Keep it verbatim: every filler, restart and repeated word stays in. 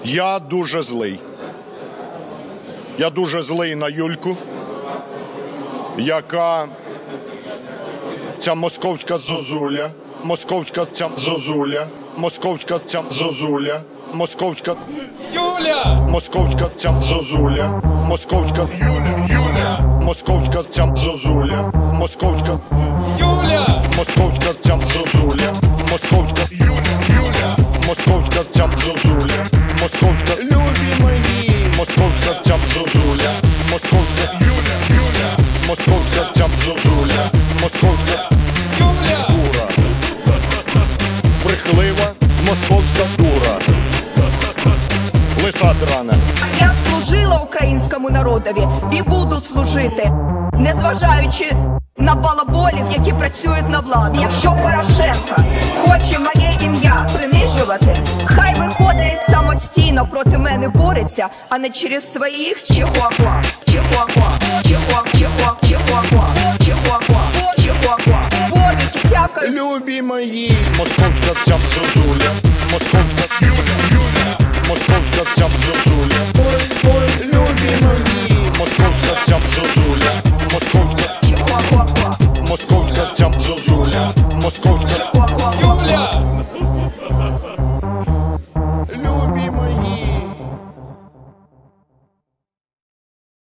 Я дуже злий. Я дуже злий на Юльку, яка ця московська зозуля, московська ця зозуля, московська ця зозуля, московська Юля! московська ця зозуля, московська Юля, Юля, московська ця зозуля, московська Юля! московська ця зозуля, московська Юля, Юля, московська ця зозуля, московська любі мої, московська ця зозуля, московська Юля, Юля, московська ця зозуля, московська Юля! дура, брехлива московська дура, лиса драна. Я служила українському народові і буду служити, незважаючи на балаболів, які працюють на владу. Якщо Порошенко хоче моє ім'я принижувати, хай виходить самостійно проти мене бореться, а не через своїх чихуахуа, чихуахуа, чихуах, чихуах, чихуахуа, чихуахуа, чихуахуа, бобіки, тявка. Любі мої, московська ця зозуля, московська Юля, Юля, московська ця зозуля, ой, ой, любі мої, московська ця зозуля, московська Чихуахуа, московська ця зозуля, московська